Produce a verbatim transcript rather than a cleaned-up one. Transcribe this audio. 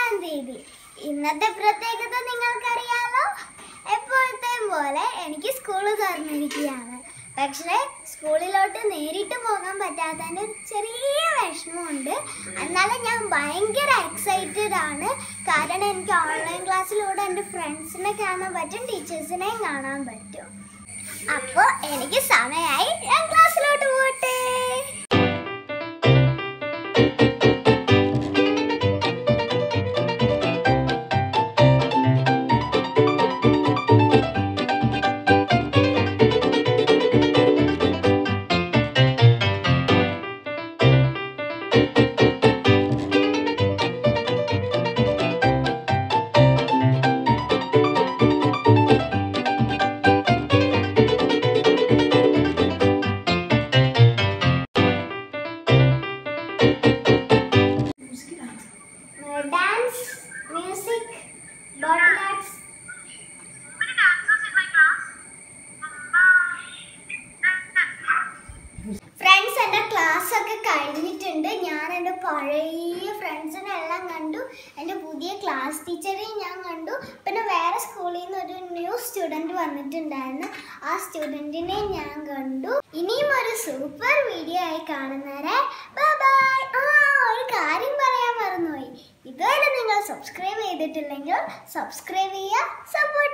ഒന്നാം തീയതി. ഇന്നത്തെ പ്രത്യേകത നിങ്ങൾക്കറിയാലോ. എപ്പോഴത്തെയും പോലെ എനിക്ക് സ്കൂൾ തുറന്നിരിക്കുകയാണ്. പക്ഷേ സ്കൂളിലോട്ട് നേരിട്ട് പോകാൻ പറ്റാത്തതിൻ്റെ ഒരു ചെറിയ വിഷമമുണ്ട്. എന്നാലും ഞാൻ ഭയങ്കര എക്സൈറ്റഡ് ആണ്. കാരണം എനിക്ക് ഓൺലൈൻ ക്ലാസ്സിലൂടെ എൻ്റെ ഫ്രണ്ട്സിനെ കാണാൻ പറ്റും, ടീച്ചേഴ്സിനെയും കാണാൻ പറ്റും. അപ്പോൾ എനിക്ക് സമയമായി, ഞാൻ ക്ലാസ്സിലോട്ട് പോട്ടെ. Dance, music, bottle arts. Many dancers in my class. Friends, എൻ്റെ ക്ലാസ് ഒക്കെ കഴിഞ്ഞിട്ടുണ്ട്. ഞാൻ എൻ്റെ പഴയ ഫ്രണ്ട്സിനെ എല്ലാം കണ്ടു. എൻ്റെ പുതിയ ക്ലാസ് ടീച്ചറെയും ഞാൻ കണ്ടു. പിന്നെ വേറെ സ്കൂളിൽ നിന്ന് ഒരു ന്യൂ സ്റ്റുഡൻറ്റ് വന്നിട്ടുണ്ടായിരുന്നു. ആ സ്റ്റുഡൻറ്റിനെ ഞാൻ കണ്ടു. ഇനിയും ഒരു സൂപ്പർ വീഡിയോ ആയി കാണുന്നവരെ ബൈ ബൈ. ആ ഒരു കാര്യം പറയാൻ മറന്നുപോയി. ഇതുവരെ നിങ്ങൾ സബ്സ്ക്രൈബ് ചെയ്തിട്ടില്ലെങ്കിൽ സബ്സ്ക്രൈബ് ചെയ്യുക, സപ്പോർട്ട്